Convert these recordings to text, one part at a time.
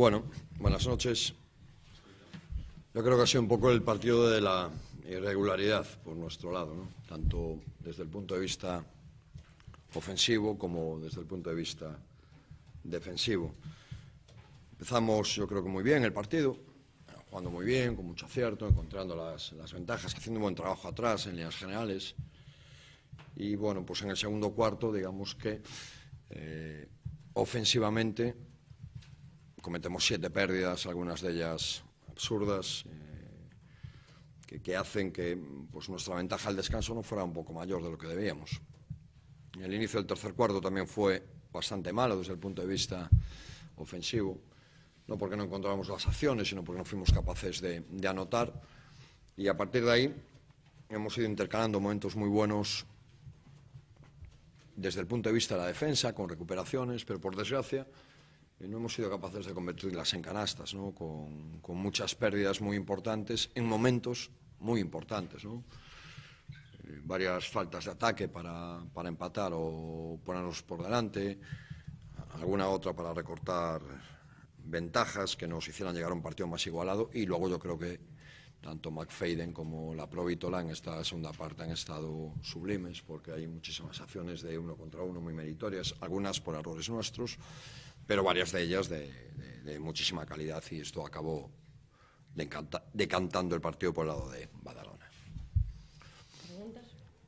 Bueno, buenas noches. Yo creo que ha sido un poco el partido de la irregularidad por nuestro lado, ¿no? Tanto desde el punto de vista ofensivo como desde el punto de vista defensivo. Empezamos, yo creo que muy bien el partido, jugando muy bien, con mucho acierto, encontrando las ventajas, haciendo un buen trabajo atrás en líneas generales. Y bueno, pues en el segundo cuarto, digamos que ofensivamente cometemos 7 pérdidas, algunas de ellas absurdas, que hacen que pues, nuestra ventaja al descanso no fuera un poco mayor de lo que debíamos. El inicio del tercer cuarto también fue bastante malo desde el punto de vista ofensivo, no porque no encontrábamos las acciones, sino porque no fuimos capaces de anotar. Y a partir de ahí hemos ido intercalando momentos muy buenos desde el punto de vista de la defensa, con recuperaciones, pero por desgracia no hemos sido capaces de convertirlas en canastas, ¿no? Con muchas pérdidas muy importantes en momentos muy importantes, ¿no? Varias faltas de ataque para empatar o ponernos por delante, alguna otra para recortar ventajas que nos hicieran llegar a un partido más igualado, y luego yo creo que tanto McFadden como la Provítola en esta segunda parte han estado sublimes, porque hay muchísimas acciones de 1 contra 1 muy meritorias, algunas por errores nuestros, pero varias de ellas de muchísima calidad, y esto acabó decantando el partido por el lado de Badalona. ¿Preguntas?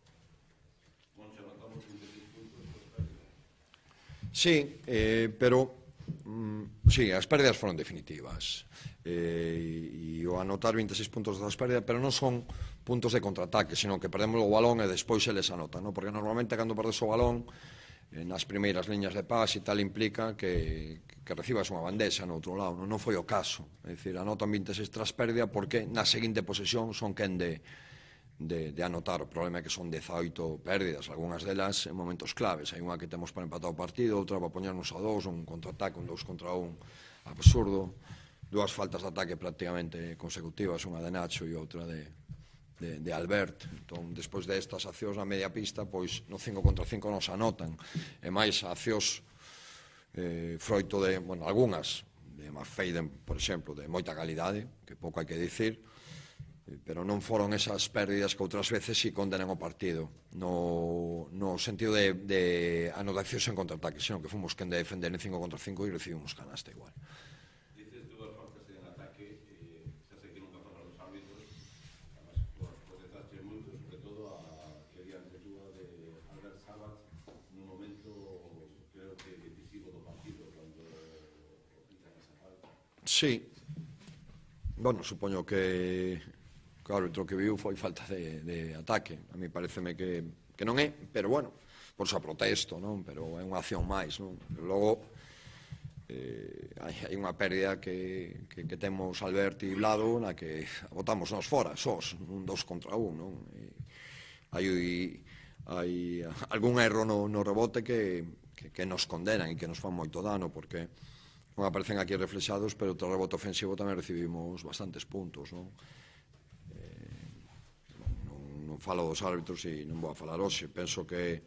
Sí, pero sí, as pérdidas foron definitivas, e o anotar 26 puntos das pérdidas, pero non son puntos de contraataque, sino que perdemos o balón e despois se les anota, ¿no? Porque normalmente cando perdes o balón nas primeiras liñas de pase e tal implica que recibas unha bandexa no outro lado, non foi o caso, é dicir, anotan 26 tras pérdida porque na seguinte posesión son quen de anotar. O problema é que son 18 pérdidas, algunhas delas en momentos claves. Hai unha que temos para empatar o partido, outra para poñernos a 2, un contraataque, un 2 contra 1 absurdo, 2 faltas de ataque prácticamente consecutivas, unha de Nacho e outra de Albert. Entón, despois destas accións na media pista, pois no 5 contra 5 non se anotan, e máis accións froito de, bueno, algunhas de McFadden, por exemplo, de moita calidade, que pouco hai que dicir, pero non foron esas pérdidas que outras veces si condenan o partido no sentido de anotacións en contraataque, senón que fomos quen de defender en 5 contra 5 e recibimos canasta igual. Dices dúas faltas en ataque, xa sei que nunca pasan os árbitros, además protestaste moito, sobre todo a que diante túa de Albert Sabat nun momento, creo que decisivo do partido, cando pitan esa falta. Sí, bueno, supoño que o árbitro que viu foi falta de ataque. A mí pareceme que non é, pero bueno, por xa protesto, non? Pero é unha acción máis, non? Pero logo hai unha pérdida que temos Albert e Vlado na que botamos nós fora, sós, un 2 contra 1, non? Hai algún erro no rebote que nos condenan e que nos fan moito dano, porque non aparecen aquí reflexados, pero tras rebote ofensivo tamén recibimos bastantes puntos, non? Non falo dos árbitros e non vou a falar hoxe, penso que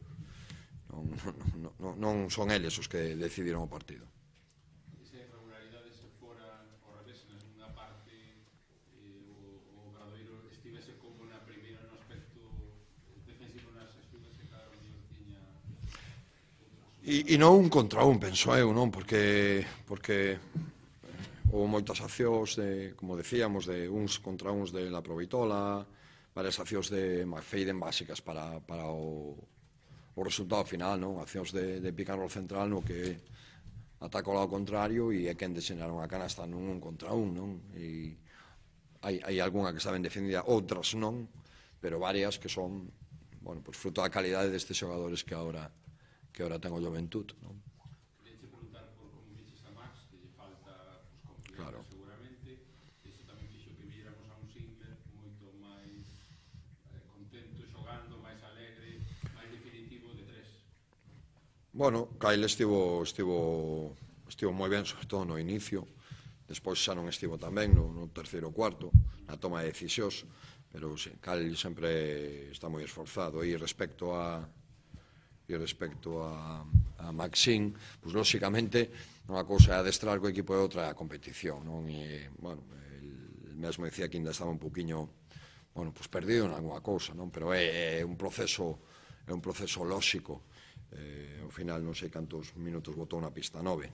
non son eles os que decidiron o partido. Esa irregularidade se fora ao revés na segunda parte, o Obradoiro estivese como na primeira no aspecto defensivo nas axudas que cada Obradoiro tiña outras. E non un contra un, penso eu, non? Porque houve moitas accións, como decíamos, de uns contra uns de la Provítola, varias accións de McFadden básicas para o resultado final, non? Accións de pick and roll central no que ataca o lado contrario e é quen deseñar unha canasta nun 1 contra 1, non? E hai algunha que está ben defendida, outras non, pero varias que son, bueno, pues fruto da calidade destes xogadores que agora ten o Juventud, non? Queríache preguntar por como viches a Max, que lle falta confianza, Claro. seguramente. Iso tamén fixo que viéramos a un Singler moito máis contento, xogando, máis alegre, máis definitivo de 3. Bueno, Kyle estivo moi ben, sobre todo no inicio. Despois xa non estivo tan ben no terceiro cuarto, na toma de decisións, pero sí, Kyle sempre está moi esforzado. E respecto a E respecto a Maxín, pois lóxicamente unha cousa é adestrar co equipo e outra é a competición, non? E, bueno, el mesmo dicía que ainda estaba un poquinho, bueno, pois perdido en alguna cousa, non? Pero é un proceso lóxico. Ao final non sei cantos minutos botou na pista 9.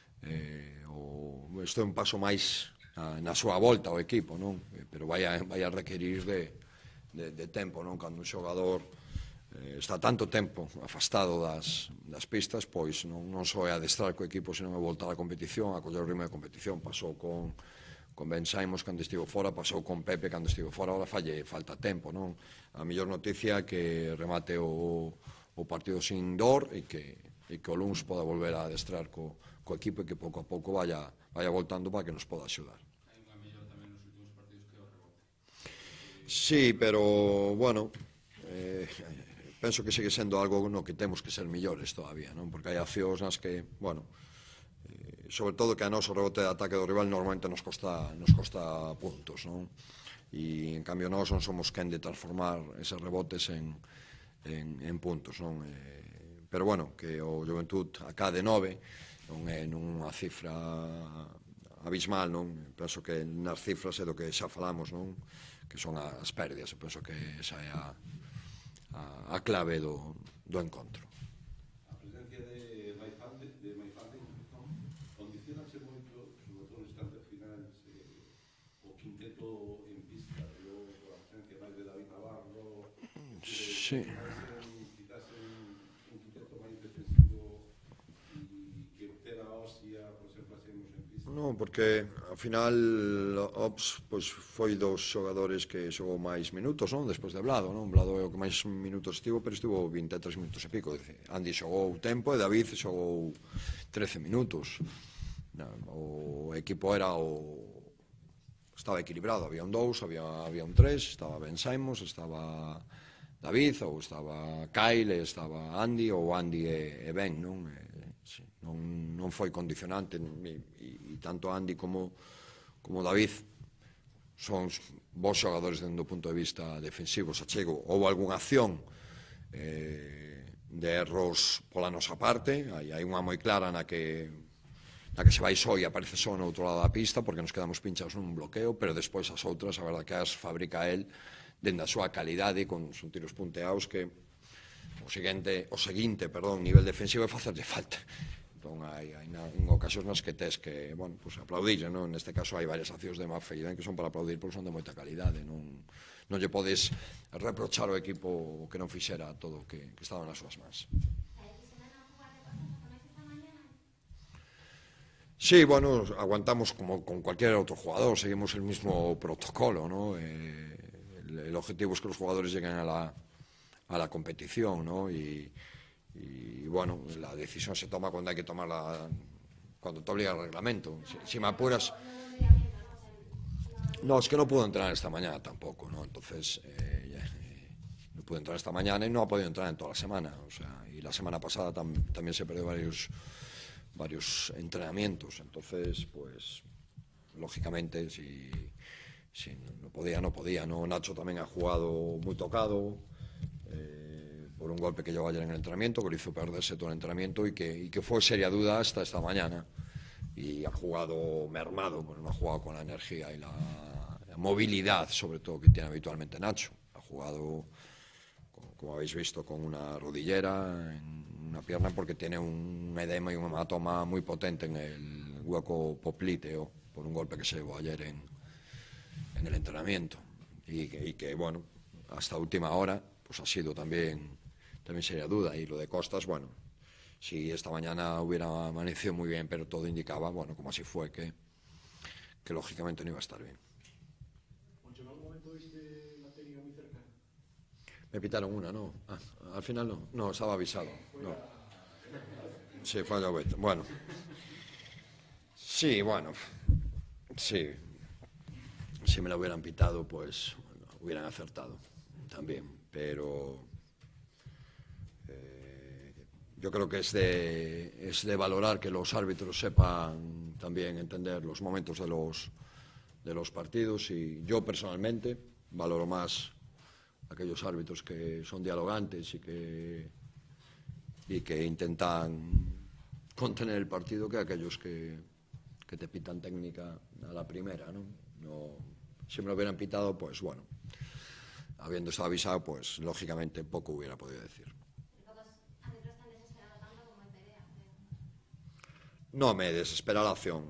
Isto é un paso máis na súa volta ao equipo, non? Pero vai a requerir de tempo, non? Cando un xogador está tanto tempo afastado das pistas, pois non só é adestrar co equipo, senón é voltar á competición, a coller o ritmo de competición. Pasou con Ben Simons cando estivo fora, pasou con Pepe cando estivo fora, ahora falta tempo, non? A mellor noticia é que remate o partido sin dor e que o luns poda volver a adestrar co equipo e que pouco a pouco vaya voltando para que nos poda axudar. Hai unha mellor tamén nos últimos partidos que o rebote. Sí, pero, bueno, penso que segue sendo algo no que temos que ser millores todavía, non? Porque hai accións nas que, bueno, sobre todo que a noso rebote de ataque do rival normalmente nos costa puntos, non? E, en cambio, nós non somos quen de transformar eses rebotes en puntos, non? Pero, bueno, que o Juventud acade 9 non é nunha cifra abismal, non? Penso que nas cifras é do que xa falamos, non? Que son as pérdidas. Eu penso que esa é a clave do encontro. A presencia de Maifalde condicionase moito, sobre todo nos instantes finais, o quinteto en pista, por a presencia máis de David Navarro, Sí. quizás un quinteto máis defensivo e que ter a Osia, por exemplo, asemos en pista. Non, porque ao final Ops pois foi dos xogadores que xogou máis minutos, non? Despois de Vlado, non? Vlado é o que máis minutos estivo, pero estivo 23 minutos e pico. Andy xogou tempo e David xogou 13 minutos. O equipo estaba equilibrado, había un 2, había un 3, estaba Ben Simons, estaba David, ou estaba Kyle, estaba Andy, ou Andy e Ben, non? Non foi condicionante, e tanto Andy como David son bons xogadores dentro do punto de vista defensivo. Xa chego, houve algunha acción de erros pola nosa parte, hai unha moi clara na que se vai só e aparece só no outro lado da pista porque nos quedamos pinchados nun bloqueo, pero despois as outras, a verdade que as fabrica el dentro da súa calidade, con son tiros punteados que o seguinte, nivel defensivo é facerlle falta. Entón, hai ocasións nas que tes que, bueno, pues aplaudir, non? Neste caso hai varias accións de Mafeida que son para aplaudir porque son de moita calidade, non lle podes reprochar ao equipo o que non fixera todo o que estaba nas súas mans. Sí, bueno, aguantamos como con cualquier otro jugador, seguimos el mismo protocolo, ¿no? El objetivo es que los jugadores lleguen a la competición, ¿no? Y bueno, la decisión se toma cuando hay que tomarla, cuando te obliga el reglamento. Si me apuras... No, es que no pudo entrenar esta mañana tampoco, ¿no? Entonces, no pudo entrenar esta mañana y no ha podido entrenar en toda la semana. O sea, y la semana pasada también se perdió varios entrenamientos. Entonces, pues, lógicamente, si no podía, ¿no? Nacho también ha jugado muy tocado, por un golpe que llevó ayer en el entrenamiento, que le hizo perderse todo el entrenamiento y que fue seria duda hasta esta mañana. Y ha jugado mermado, pues no ha jugado con la energía y la movilidad, sobre todo, que tiene habitualmente Nacho. Ha jugado, como habéis visto, con una rodillera en una pierna porque tiene un edema y un hematoma muy potente en el hueco popliteo por un golpe que se llevó ayer en el entrenamiento. Y que, bueno, hasta última hora, pues ha sido también seria duda. Y lo de Costas, bueno, si esta mañana hubiera amanecido muy bien, pero todo indicaba, bueno, como así fue, que lógicamente no iba a estar bien. Me pitaron una, ¿no? Al final no. No, estaba avisado. No. Sí, fue a Llobet. Bueno. Sí, bueno. Sí. Si me la hubieran pitado, pues bueno, hubieran acertado también. Pero yo creo que es de valorar que los árbitros sepan también entender los momentos de los partidos, y yo personalmente valoro más aquellos árbitros que son dialogantes y y que intentan contener el partido que aquellos que te pitan técnica a la primera, ¿no? Si me lo hubieran pitado, pues bueno, habiendo estado avisado, pues lógicamente poco hubiera podido decir. No, me desespera la acción,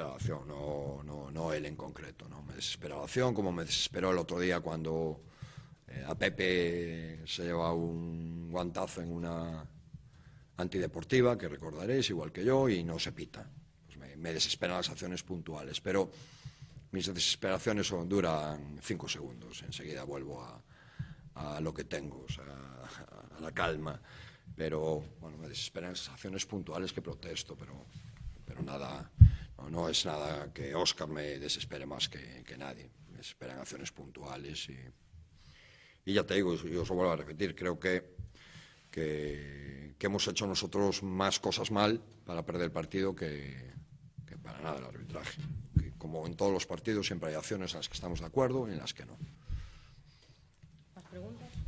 no él en concreto, no, me desespera la acción, como me desesperó el otro día cuando a Pepe se lleva un guantazo en una antideportiva, que recordaréis, igual que yo, y no se pita. Pues me desesperan las acciones puntuales, pero mis desesperaciones duran 5 segundos, enseguida vuelvo a lo que tengo, o sea, a la calma, pero bueno, me desesperan esas acciones puntuales que protesto, pero nada, no es nada que Óscar me desespere más que nadie, me desesperan acciones puntuales y ya te digo, yo os lo vuelvo a repetir, creo que hemos hecho nosotros más cosas mal para perder el partido que para nada el arbitraje. Como en todos los partidos siempre hay acciones en las que estamos de acuerdo y en las que no. ¿Más preguntas?